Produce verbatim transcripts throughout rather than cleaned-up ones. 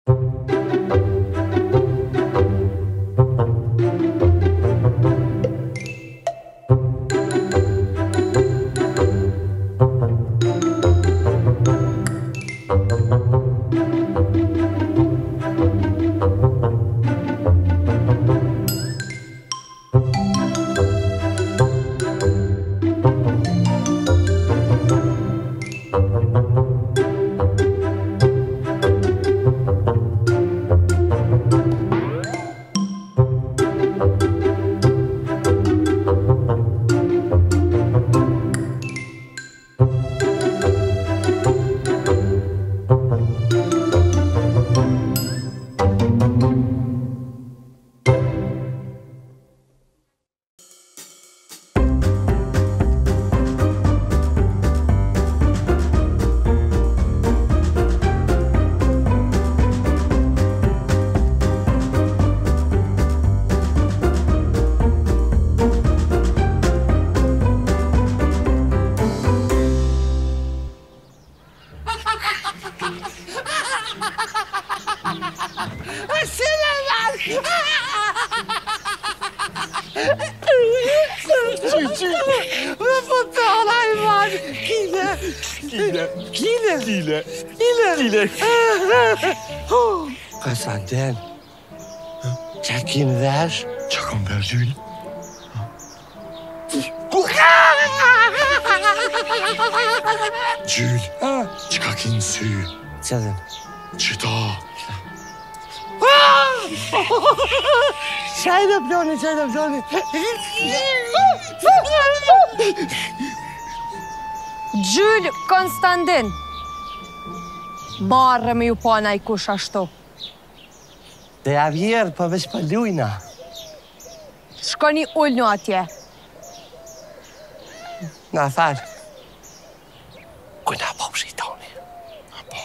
Konstantin, çekin ver. Çakın ver Jül. Jül, çakakin suyu. Canım. Çıta. Çayla plone, çayla plone. Gjyl, Konstantin. Barë me ju pana i kush ashtu. Dhe ja vjerë, për veç për lujna. Shkoni ullë një atje. Na falë. Kuna po shitoni. Na po.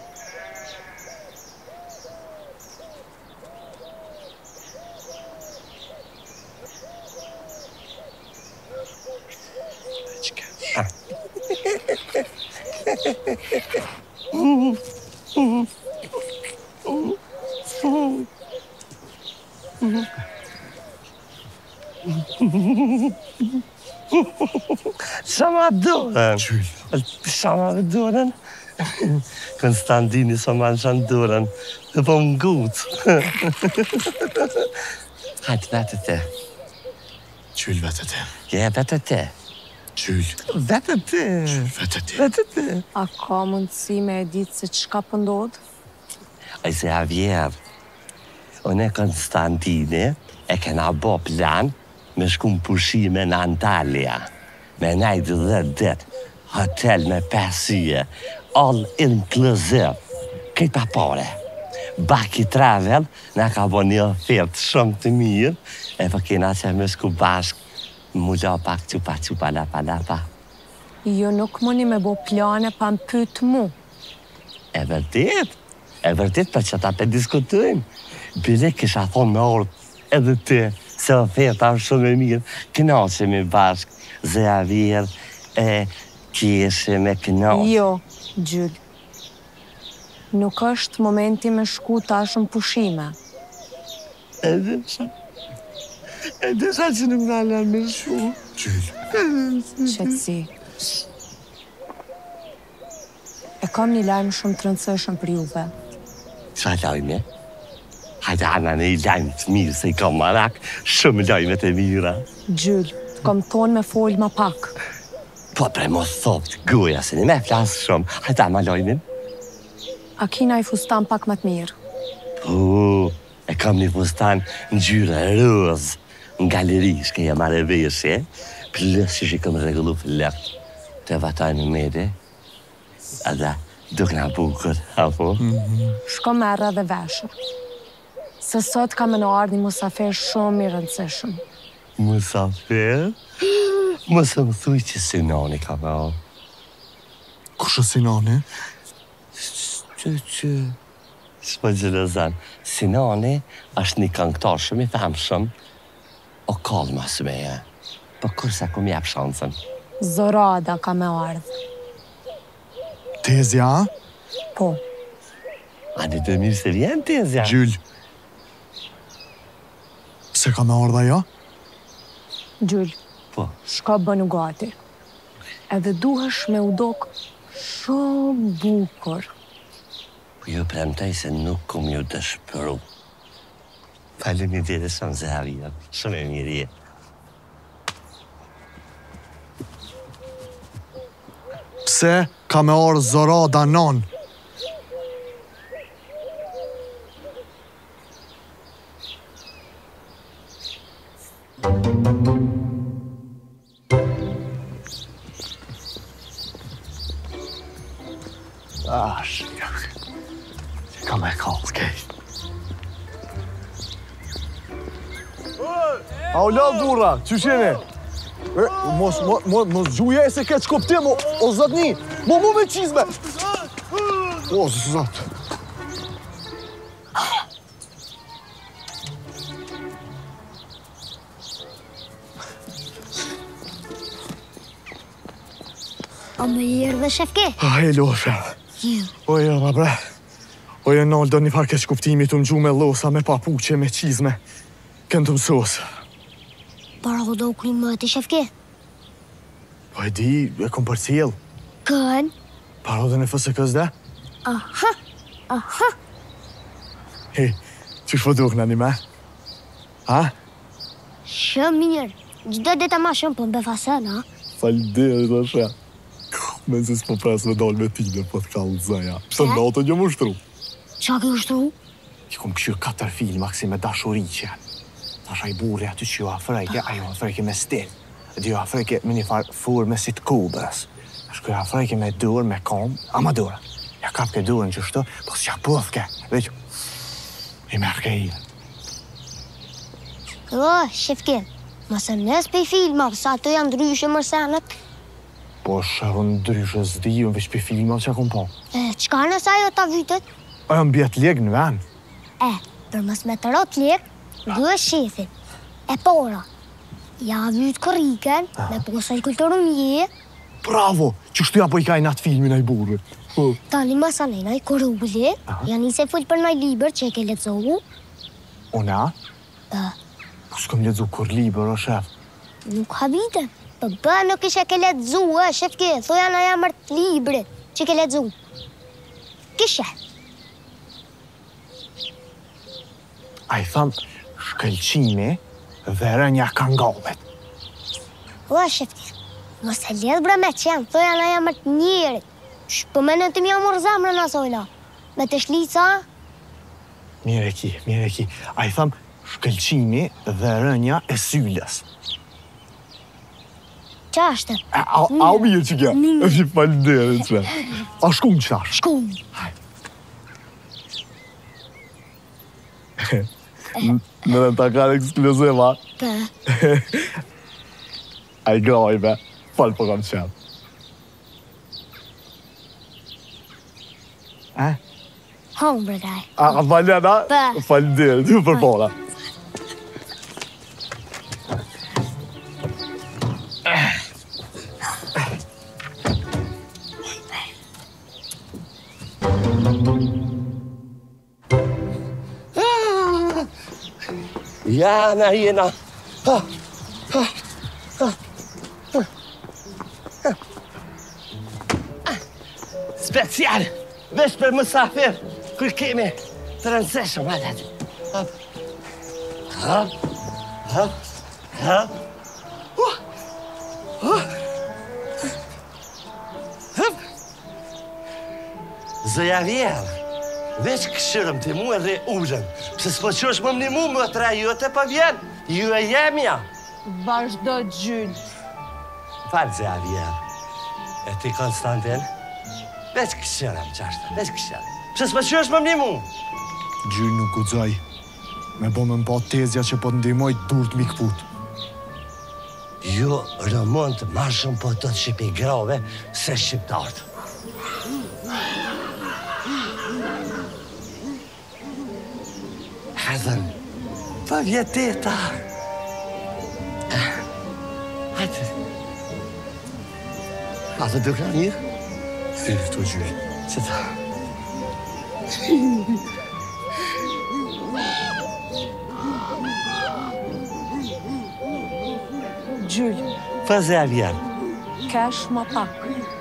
Sa ma dorën? Jül. Sa ma dorën? Konstantini sa ma në dorën. Dhe po më gutë. Hajtë vetë te. Jül vetë te. Je, vetë te. Jül. Vetë te. Vetë te. Vetë te. A ka mundësi me e ditë se çka pëndodhë? A se a vjerë. Unë e Konstantini e kena bo plan me shku në pushime në Antalya. Me najtë dhe dit, hotel me pesije, all inclusive, këtë pa pare. Baki Travel na ka bo një ofertë shumë të mirë, e për kena që me shku bashkë, mu la pak qupa qupa lapa lapa. Jo nuk mundi me bo plane pa më pytë mu. E vërtet, e vërtet për që ta pe diskutojmë. Bile kisha thonë me orë edhe ti, se oferta është shumë e mirë, kënaqemi bashkë, Zea Vjerë, e kjeshe me kënaqë. Jo, Gjyl. Nuk është momenti me shku tash në pushime. Edhe sa, edhe sa që nuk në alën me shku. Jül. Qetësi. E kam një lajmë shumë të rëndësishëm për juve. Qa lajme? Hajde ana në i lajmë të mirë, se i kam marak shumë lajme të mira. Gjyl, të kom thonë me folë ma pak. Po pre mos thopt goja, se një me flasë shumë. Hajde ama lajmin. A kina i fustan pak më të mirë. Po, e kam një fustan në gjyre rozë, në galeri, shke jam are veshje, plus që që kam regullu fillek të vataj në mede, edhe duk nga bukur, apo? Shko merra dhe veshë. Se sot ka me në ardhë një musafir shumë i rëndësishëm. Musafir? Mësë më thuj që Sinani ka me ardhë. Kush është Sinani? Që, që... Shpo gjelëzan, Sinani është një këngëtar shumë i famshëm, o kallë mas meje. Po kurse ku m'jep shansën. Zorada ka me ardhë. Tezja? Po. Ani të mirë se vjen tezja. Gjyll. Se ka me ardha ja? Gjyll, Po, shka bënu gati. Edhe duhesh me udok shumë bukur. po ju premtoj se nuk kom ju dëshpëru. Faleminderit shumë Zavia. Shumë e mirë je. Pse ka me ardhë zora danon? Ah, shkak. Që ka me kallë kej. A u lau burra, që shene? Mos, mos, mos gjuje e se ke që koptim, o, o zotni, mo mu me qizme. O, zot. A më jërë dhe shefke? A, e lofe. Jo. O, jo, ma bre. O, jo, nalë do një farë keq kuptimi të më gju me losa, me papuqe, me qizme. Kënë të mësos. Para ho do u krim më të shefke? Po e di, e kom për cilë. Kën? Para dhe në fësë kësë dhe? Aha, aha. Hej, që shpo duk në një me? Ha? Shumë mirë. Gjdo dhe të ma shumë për më befasën, ha? Falderë, të shë. Me si s'po pres me dalë me tine, po të kallë zëja. Pse në auto një më shtru? Qa ke ushtru? I kom këshyrë katër filma kësi me dashuri që janë. Tash a i burri aty që ju afrejke, a ju afrejke me stil. Dhe ju afrejke me një farë furë me si të kubërës. Shko ju afrejke me dur, me kom, ama dur. Ja kap ke durën që shto, po s'ja pëthke. Dhe që... I merë ke i. O, shefke, mëse nes për i filma, sa të janë ndryshe mërsenet. Po shërë ndryshë zdi, unë veç për filma që kom po. E, qka nësa jo ta vytet? A jam bjet leg në ven. E, për mës me të rot lek, duhe shefin. E pora, ja vyt këriken, me posaj kulturën je, Bravo, që shtu ja po i kaj në atë filmin a i burri. Po. tani masanena i korulli, janë i se full për nëj liber që e ke letzohu. Ona? E, Po s'kom ledzu kur liber, o shef. nuk habite. Për bë nuk ishe ke letzu, e, shefke, thoja në jamër të libri që ke letzu. Kishe. A i thamë, shkëlqimi dhe rënja kangavet. O, shefke, mos e ledh bre me qenë, thoja në jamër të njerit. Shpëmenë të mja mërë zamrën asojna. Me të shlica, Mire ki, mire ki. A i thamë, shkëlqimi dhe rënja e syllës. qa është? A, a, a u mirë që kja? Mirë. E fi falderit, që. A shku në qëtash? Shkum. Në dhe ta kanë ekskluziva. Për, A i graj me, falë po kam qenë. Eh? hongë bre gaj. A, a falena? Pa. Falderit, ju për pola. Ja, na jena. Ha, ha, ha, ha. Special, veç për mësafir, kur kemi të rëndësishëm, adet. Hap, hap, hap, hap. Uh, uh. Hap. Zëja vjerë. Veç këshirëm të mu edhe ullën. Pse s'po qosh më më një mu, më të rajote pa vjen. Ju e jemja. Vazhdo gjyll. Falë zëja vjerë. E ti, Konstantin? Veç këshirëm qashtë, veç këshirëm. Pse s'po qosh më më një mu? Gjyri nuk guxoj. Me bo me mba tezja që po të ndimoj dur të mi këput. Ju rëmont ma shumë po të të shqipi grave se shqiptartë. Hazën, pa vjeteta. Hajtë. A të dukra mirë? E, këto gjyri. Që ta? Gjyl, Fazer vjen. kesh ma pak.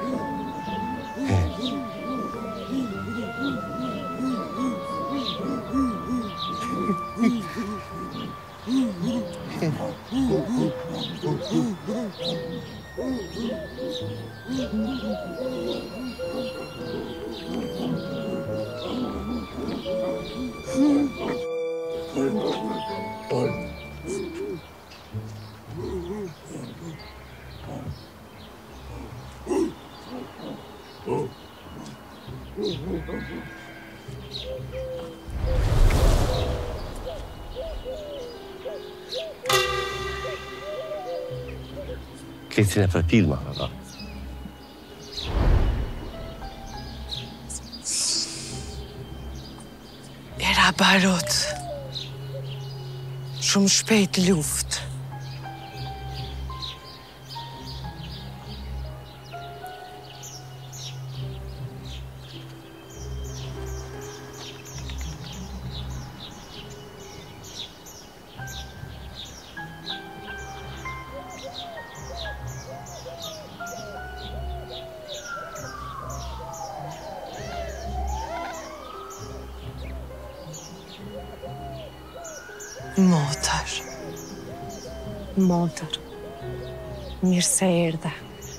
Këtë në për filma, valla. Era barot. Shumë shpejt luft. Motër. Motër, mirë se erdhe.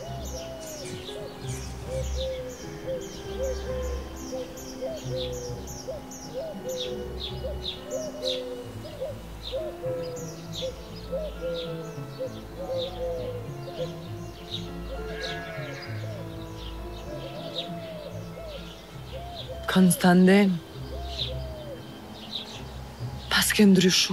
Konstantin. Pas ke ndryshu.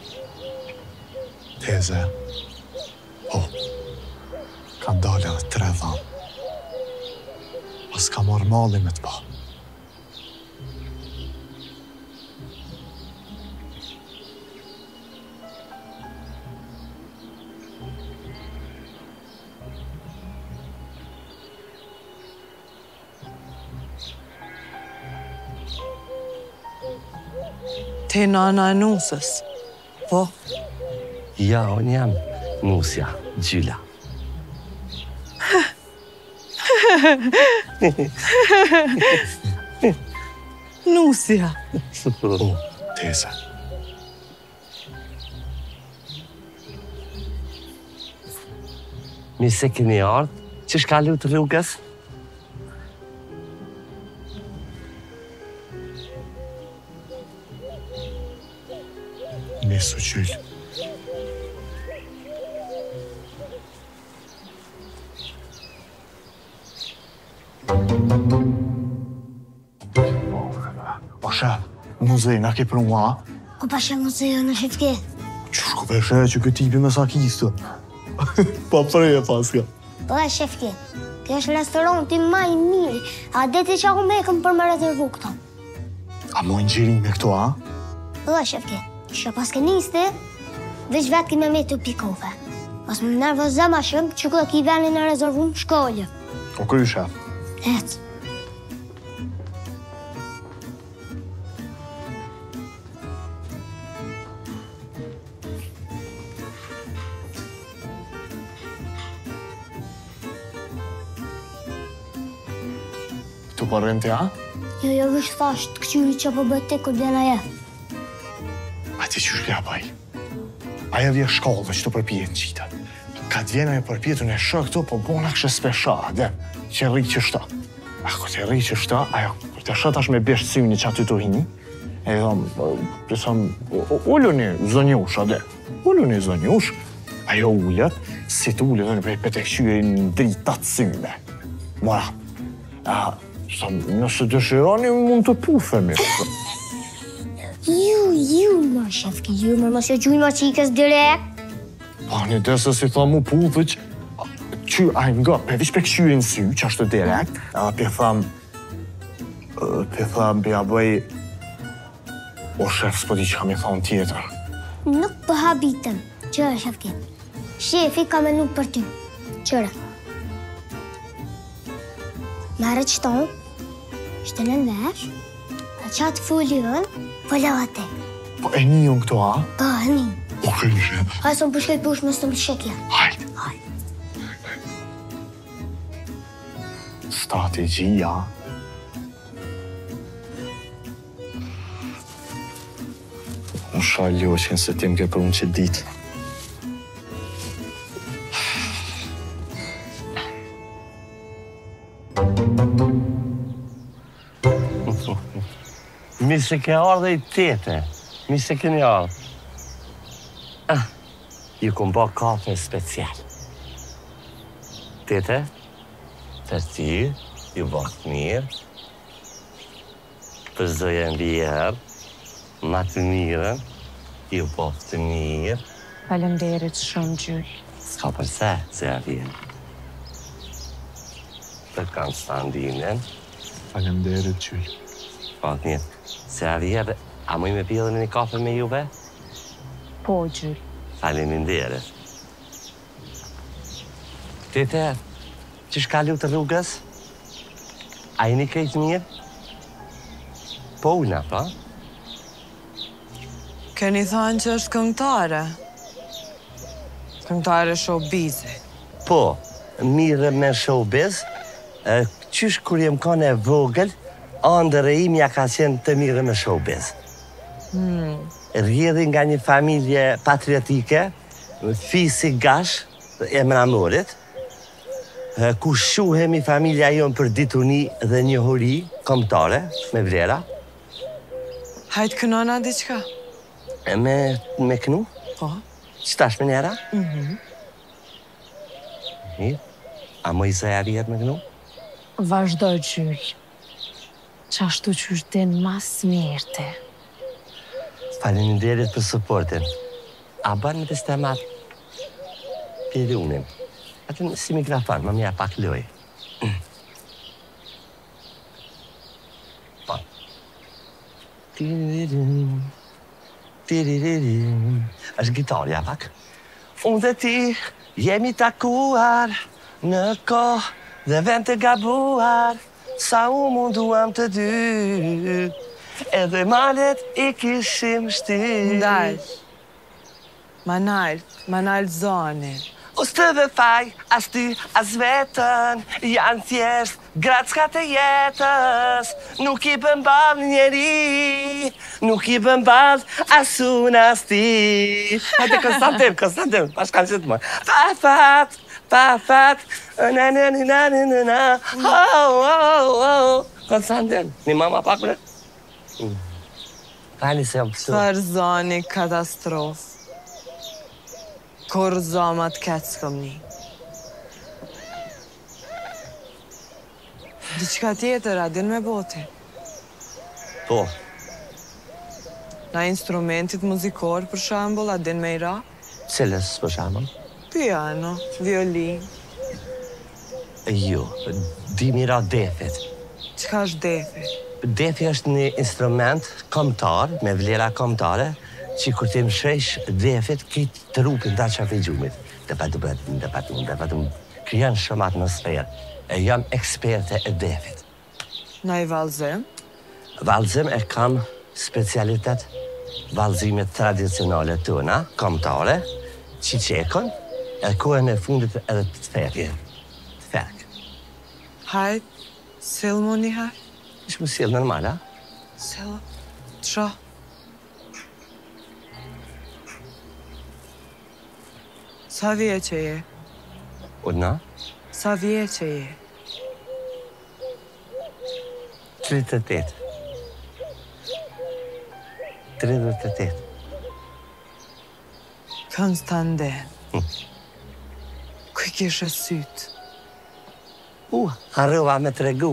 Teze. Po. Kam dalë edhe tre dhamë. Pas ka marrë malli me të pa. Te nana e nusës. Po, Ja, unë jam Nusja, Gjyla. nusja. Po, teze. Mi se keni ardhë, që shkallu të rrugës? Nesu Gjyl. O shef, muzej, na ke për mua? Ku pa shë muzejo në shifke? Qysh ku peshe që këtë tipi me sakistë? Pa preje paska. Po e shifke, kjo është restoranti ma i miri, a deti që ako me e këm për me rezervu këto. A mojnë gjiri me këto, a? Po e shifke, që pas ke niste, veç vetë kime me të pikove. Pas më nervozëm a shumë që këtë ki venin e rezervu më shkollë. O kry, shef. Ecë. Tu përrem të, a? Jo, jo, vështë thash të këqyri që po bëtë te kur bjena je. A ti qysh kja baj? Aja vje shkollë që të përpijet në qita. Ka të vjena e përpijet në shë këto, po bona kështë spesha, dhe, që rri që shta. A kur të rri që shta, ajo, kur të shët është me besht syni që aty të hini, e dhëm, pësëm, ulluni zonjush, ade, ulluni zonjush, ajo ullët, si të ullët dhe në prej pete këshyri në dritat syne. Mora, a, sa, nëse dëshironi, mund të pufemi. Ju, ju, ma shefke, ju, ma mos jo gjuj ma qikës direkt. Pa një desë si tha mu pufë që që ajmë nga, pe vish pe këshyrin sy, që ashtë direkt, a pe tham, pe tham, pe ja bëj, o shef, s'po di që kam i thonë tjetër. Nuk për habitëm. Qëra, shefke. Shefi ka menu për ty. Qëra. Marë qëton, shtënë në vesh, qatë fulion, po lavate. Po e një unë këto, a? Po, një. Po kërëshe. Hajë së më përshkejt push me së të më shekja. Hajde. Hajde. Strategjia. Unë shaljo që nëse tim ke për unë që ditë. Mi se ke ardhe i tete. Mi se keni ardhe. Ah, ju kom bë kafe special. Tete, për ti, ju bëht mirë. Për zoja vjerë, ma të mirën, ju bëht mirë. Faleminderit shumë, Gjyll. S'ka përse, zoja vjerë. Për Konstantinen, Faleminderit, Gjyll. bëht mirë. Zoja vjerë, a muj me pjellën një kafe me juve? Po, Gjyll. Faleminderit. Tete, që shkallu të rrugës? A jeni krejtë mirë? Po una, pa? Keni thënë që është këngëtare. Këngëtare showbizi. Po, mirë me showbiz. e, Qysh kur jem kone vogël, andër e imja ka qenë të mirë me showbiz. Hmm. Rrjedhi nga një familje patriotike, fisi gash e mramorit, e, ku shuhemi familja jonë për dituni dhe njohuri kombëtare, me vlera, Hajtë kënona diqka? e me, me knu, Po. qëtash me njera. Mhm. Mirë, a më i zoja vjetë me knu? Vazhdo, Gjyll. Qashtu që është din mas mirëte. Faleminderit për supportin. A bën me të stemat pirunin. Atë si mikrofon, më mja pak loj. Po. Tiririm, tiririm. Është gitarja pak. Unë dhe ti jemi takuar në kohë dhe vend të gabuar. Sa u munduam të dy, edhe malet i kishim shtyr. Ndal. Ma nalt, ma nalt zoni. O stë dhe faj, as ty, as vetën, janë thjesht gracka të jetës. Nuk i bën ball njeri, nuk i bën ball as unë as ti. Hajde Konstantin, Konstantin, bashkan që të më. Pa fat, pa fat, na na na na na na na, oh, oh, oh. Konstantin, një mama pak më. Pani se jam pësu. Far zoni katastrofë. Kur zomat ketë s'kom një. Diqka tjetër, a din me boti? Po, Na instrumentit muzikor, për shambull, a din me i ra? cilës për shamën? Piano, violin. Jo, di mira defit. Qka është defi? Defi është një instrument kombëtar, me vlera kombëtare, që kur ti mshresh defit, kitë të rupin da qafi gjumit. Dhe pa të bëtë, dhe pa të dhe pa të kryan shumë atmosferë. E jam eksperte e defit. Na i valzim? Valzim e kam specialitet valzimet tradicionale tëna, kombëtare, që qekon, e kohën e fundit edhe të ferje. Të ferk. Hajt, sill mu një hajt. Ishë më sjellë normal, a? Sill, qa? Sa vjeqe je? Udna? Sa vjeqe je? tridhjetë e tetë. tridhjetë e tetë. Konstantin. Kuj kishe sytë? Uh, harrova me të regu.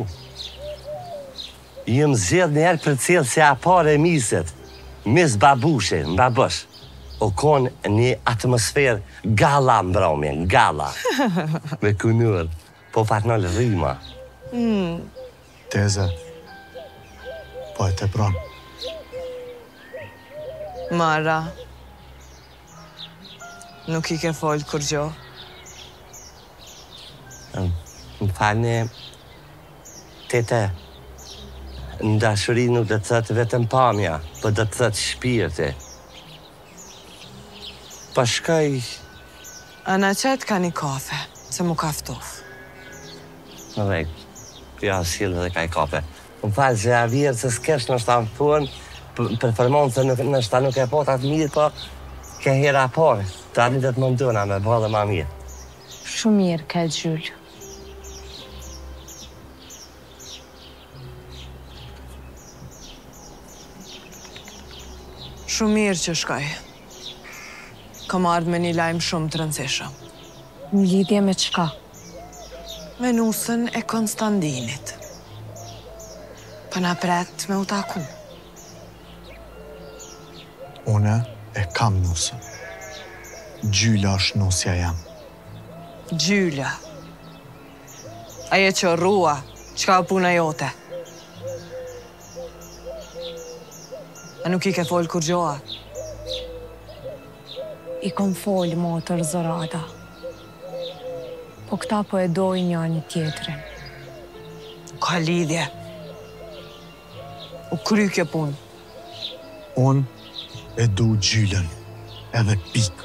Jëm zjedh njerë për cilë se a pare miset. Mis babushe, babush. O konë një atmosferë gala mbromje, gala. Me kunur, po fatnol rrima. Mm. Teze, po e të pranë. Mara. Nuk i ke folë kur gjo. Më falni, tete, Në dashuri nuk do të thotë vetëm pamja, po do të thotë shpirti. Pa shkoj... Ana qëtë ka një kafe, se mu ka ftof. Në vek, ja s'jellë dhe ka i kafe. Më falë që a vjerë se s'kesh në shta më thunë, për përmonë se në shta nuk e po të atë mirë, po ke hera parë. Tani dhe të më ndona me bërë dhe ma mirë. Shumë mirë ka gjyllë. Shumë mirë që shkoj. Kam ardhë me një lajmë shumë të rëndësishëm. Në lidhje me qka? Me nusën e Konstantinit. Për na pret me u taku. Une e kam nusën. Gjyla është nusja jam. Gjyla. Aje që rrua, qka puna jote? A nuk i ke folë kur gjoha? I kom folë motër Zorada. Po këta po e doj një një tjetërin. Ka lidhje. U kry kjo punë. Unë e du gjylën, edhe pikë.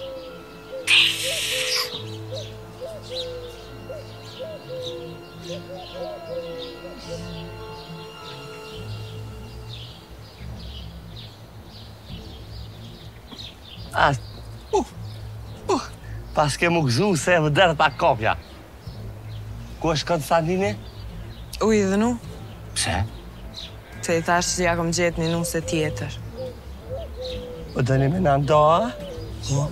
A, uh, uh, pas ke mu gëzu se e vëdërë pa kopja. Ku është Konstantini? U i dhe nu? Pse? Se i thash që ja kom gjetë një nuse tjetër. O dëni me në ndoa? Po.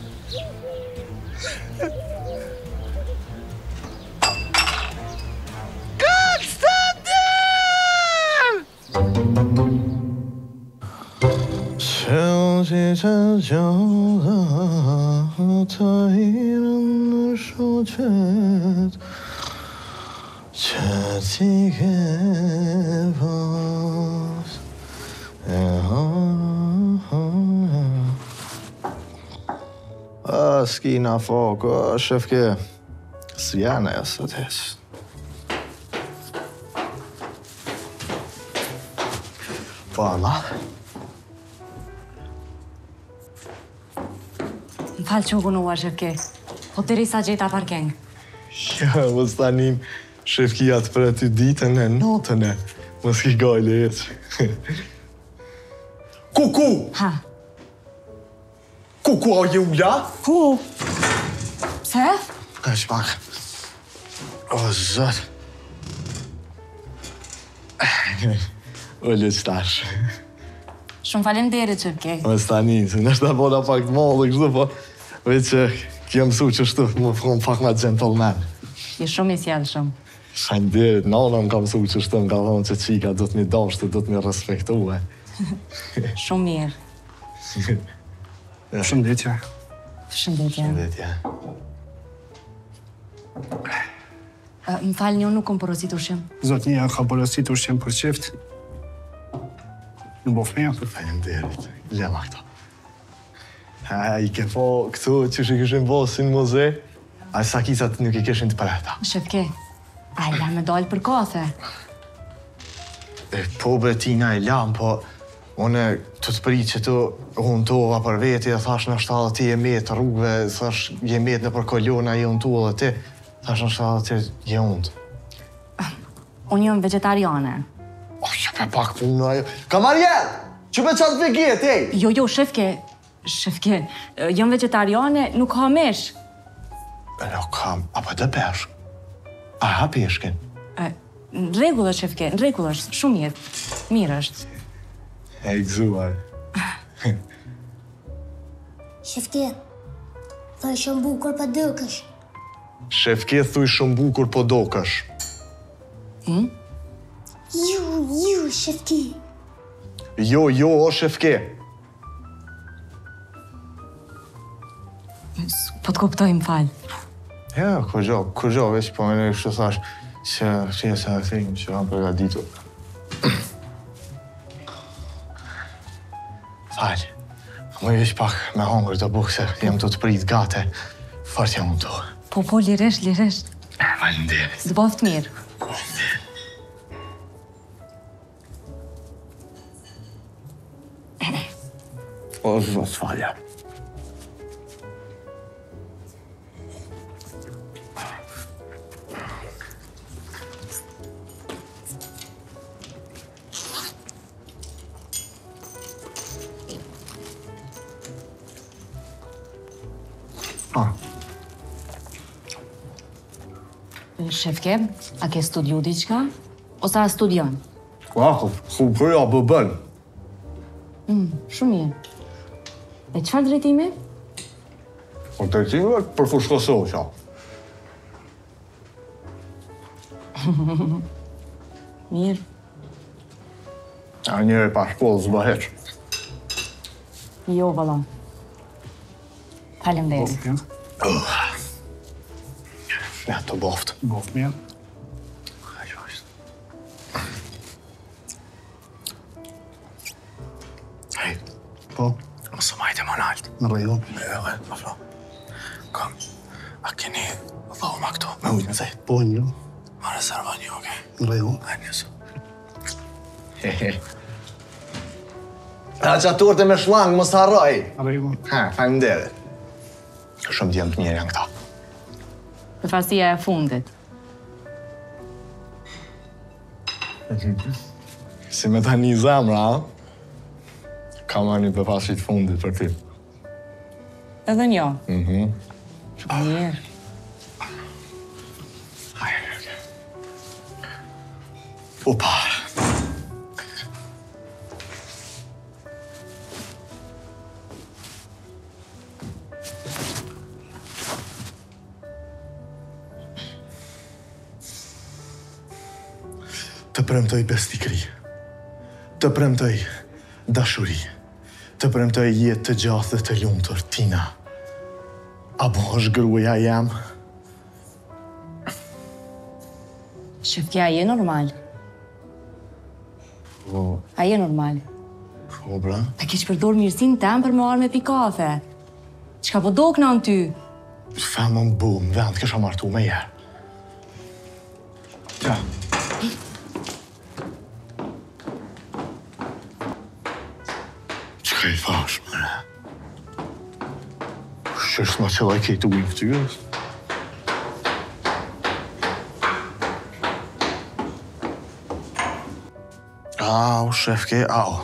Skina fok, shefke svjana ja sot hes. Fala. Më falë që u gunuar, shefke. Po të risa gjeta parkeng. Ja, mos tanim shefkijat për aty ditën e natën e. Mos ki gajle eq. Kuku! Ha? Kuku a Julia? Ku? Pse? Ka shpak. O, zot. O, lëqtash. Shumë falem derit, shefke. Mos tani, se nështë da bona pak të mollë, kështu, po veç që kjo mësu që shtu më fron pak ma gentleman. Je shumë i sjellë shumë. Shajnë derit, nana më ka mësu që shtu, më ka thonë që qika do të mi dashtë, do të mi respektue. Shumë mirë. Shëndetje. Shëndetje. Shëndetje. Më falë, një nuk kom porosit ushqim. Zotnia ka porosit ushqim për qift. Në bof me japër. Falem derit, lema këto. Ha, i ke po këtu që shi këshin bosin muze, a sakisat nuk i kishin të përreta. Shefke, a la me dalë për kafe. E po Betina e lam, po une të të prit që tu huntova për veti, dhe thash në shtalë ti je met rrugve, thash je met në për kolona, je huntu edhe ti, thash në shtalë ti je hunt. Unë jam vegetariane. O, që pe pak punë ajo. Kamarjer! Që me qatë veget, ej! Jo, jo, shefke, shefke, jam vegetariane, nuk ha mesh. E nuk kam, apo të peshk? A ha peshkin? Në regullë është, shefke, në regullë është, shumë jetë, mirë është. E i gëzuar. Shefke, thoj shumë bukur për dëkësh. Shefke thuj shumë bukur po dokësh. Hmm? Ju, ju, shefke. Jo, jo, o shefke. Po të kuptoj, më falë. Ja, kërgjo, kërgjo, veç po me në kështë thash që që e sa e thejmë që kam përgatitur. Falë, më i veç pak me hongër të bukë se jem të të prit gate, fort jam unë të. Po, po, liresht, liresht. Falenderit. Zë boft mirë. O, zot falja. Ah. Shefke, a ke studiu diçka? Ose a studion? Wow, ku përja bë bën. Mm, shumë mirë. E çfarë drejtimi? Po të cilë për fushkosoqa. Mirë. A njëre pa shkollë zbëheq. Jo, valla. Faleminderit. Ja, të boftë. Boft mirë. Hej, Po, mësë majtë e më naltë. në rregull. Jo, e, më flo. Kam, a keni dhoma këtu? Me ujtë në zej. Po, një. Ma rezerva një, oke? Në rregull. A njësë. Hehe. A që aturte me shlangë, mos harroj. Në rregull. Ha, faleminderit. Shumë djemë të mirë janë këta. Përfaqësia e fundit. Si me ta një zemra, a? Ka ma një përfaqësi të fundit për ty. Edhe një. Mhm. Mirë. Hajde. Opa. Të premtoj besnikëri, të premtoj dashuri, të premtoj jetë të gjatë dhe të lumtur, Tina. Apo është gruaja jam? Shefke, a je normal? Po, A je normal? po, bra. Ta keq përdor mirësinë tëmë për më arë me pi kafe. Çka po dokna në ty? Femën bu, më vend kësha martu me jerë. Ja. Qëka i thash, mëre? Shështë ma qëllaj kejtë ujnë këtyrës? Au, shefke, au.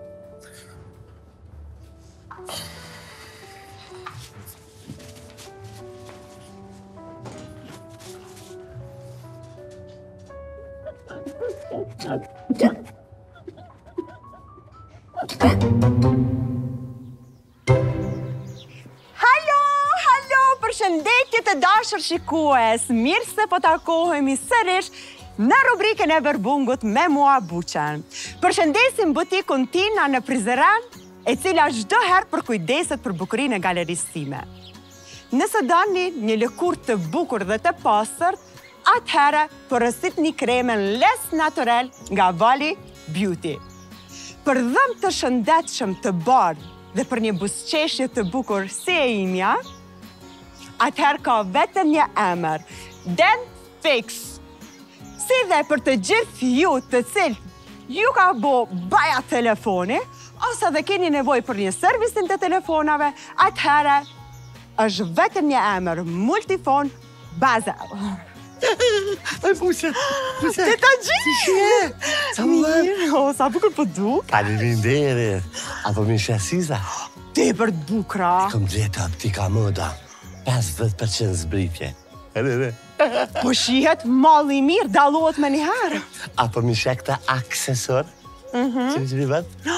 Halo, halo, përshëndetje të dashur shikues. Mirë se po takohemi sërish në rubrikën e Verbungut me mua Buqen. Përshëndesim butikun Tina në Prizren, e cila çdo herë përkujdeset për bukurinë e galerisë time. Nëse doni një lëkurë të bukur dhe të pastërt, atëherë porositni kremen Les Naturel nga Vali Beauty. Për dhëm të shëndetshëm të bardhë dhe për një buzëqeshje të bukur si e imja, atëherë ka vetëm një emër, Dent Fix. Si dhe për të gjithë ju të cilë ju ka bo baja telefoni, ose dhe keni nevoj për një servisin të telefonave, atëherë është vetëm një emër, Multifon Bazel. Ai, Buqe, Buqe. Të të gjithë! Sa më dhe? Mirë, o, sa bukur për duk. Faleminderit. Apo mi shasiza? Te për bukra. Kom drejta optika moda. pesëdhjetë përqind zbritje. Edhe, Po shihet malli mirë, dallohet me njëherë. apo mi shek të aksesor? Që që mi vetë?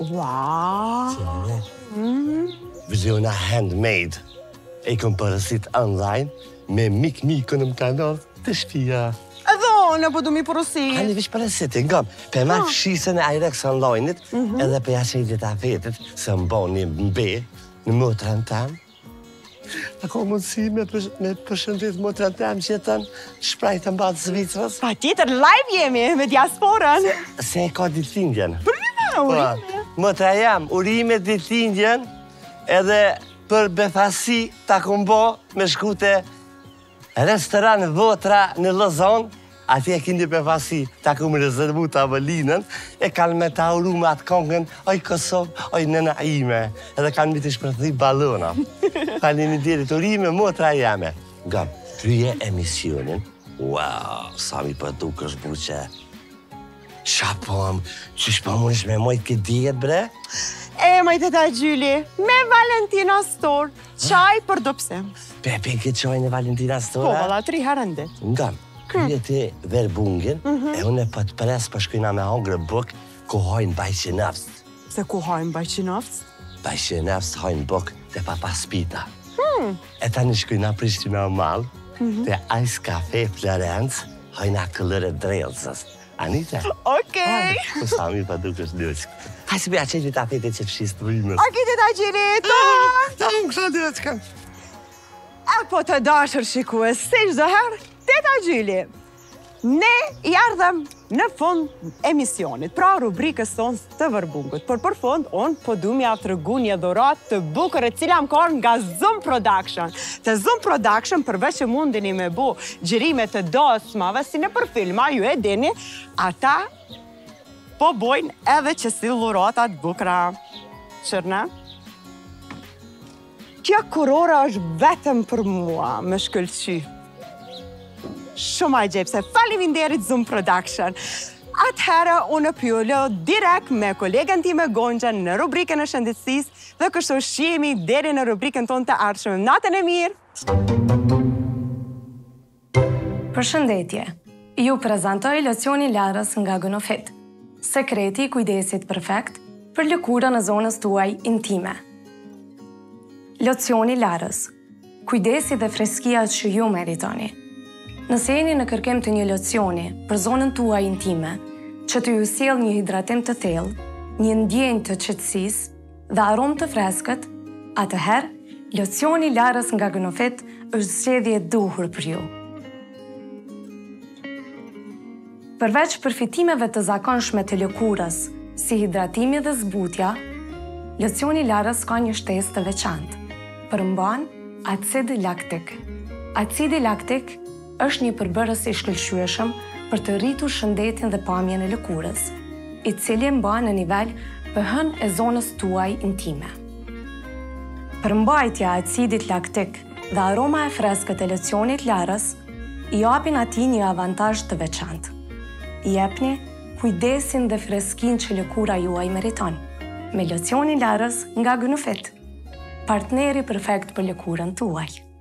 Wow! Vizjona handmade. E kom përësit online me mik-mikën më kanal të shpia. Edhe unë po du mi porosit. Ani vish përësit, ngam, pe ma fshisën e Irex Online-it, edhe pe jasejtjet afetit, se më bo një mbe në motrën tam. A ko mundësi me, për, me përshëndet motrën tam që jetën shprajtë mba të Zvicrës? Pa tjetër live jemi me diasporën. Se e ka ditëlindjen. Urime, urime. Motra jam, urime ditëlindjen, edhe për befasi ta kom bo me shkute restoran Votra në Lozon, Ati e kindi për fasi ta kumë rezervu të avalinën, e kanë me ta uru me atë kongën, oj Kosovë, oj nëna ime, edhe kanë mi të shpërthi balona. Faleminderit, urime, motra jame. Gam, krye emisionin, wow, sa mi për duk është buqe. Qa pom, qysh po mundesh me mojt këtë djetë, bre? E, majtë ta Gjyli, me Valentina Stor, qaj për dopsim. Pepe, këtë qajnë e Valentina Stora? Po, valla, tri herën dit. Ngam, krye ti verbungin, e unë e për të pres për shkujna me hongre buk, ku hojnë bajqë nafst. Se ku hajnë bajqë nafst? Bajqë nafst hojnë buk dhe papa spita. E ta një shkujna Prishtina malë, dhe Ice Cafe Florence, hojnë a këllëre drejlësës. Anita? Okej. Ku sa mi pa duk është lëqë. Hajë se bëja qëti ta fete që fshisë të vrimës. A kiti ta Gjyli, ta! Ta më kësha lëqë. A po të dashër shikues, se çdo herë, teta Gjyli. Ne i ardhem në fund emisionit, pra rubrikës tonë të Vërbungut. Por për fund, unë po du mi avë të rëgu një dhurat të bukër e cila më korë nga Zoom Production. Të Zoom Production, përveç që mundini me bu gjërime të dosmave, si në për filma, ju e dini, ata po bojnë edhe që si dhuratat bukra. Qërna? Kjo kurora është vetëm për mua, me shkëlqy. Shumë a gjepse, faleminderit Zoom Production. Atëherë, unë pjullo direkt me kolegën ti me Gonxha në rubrikën e shëndetësisë dhe kështu shihemi deri në rubrikën tonë të ardhshme. Natën e mirë! Përshëndetje, ju prezantoj locionin Larës nga Gënofit. Sekreti i kujdesit perfekt për lëkurën e zonës tuaj intime. Locioni Larës, kujdesi dhe freskia që ju meritoni. Nëse jeni në kërkim të një locioni për zonën tuaj intime, që të ju sjell një hidratim të thellë, një ndjenjë të qetësisë dhe aromë të freskët, atëherë, locioni Larës nga Gënofit është zgjedhje e duhur për ju. Përveç përfitimeve të zakonshme të lëkurës, si hidratimi dhe zbutja, locioni Larës ka një shtesë të veçantë. Përmban acid laktik. Acidi laktik është një përbërës i shkëlqyeshëm për të rritur shëndetin dhe pamjen e lëkurës, i cili mban në nivel pH-n e zonës tuaj intime. Përmbajtja e acidit laktik dhe aroma e freskët e locionit Larës i japin atij një avantazh të veçantë. I jepni kujdesin dhe freskin që lëkura juaj meriton, me locionin Larës nga Gënofit, partneri perfekt për lëkurën tuaj.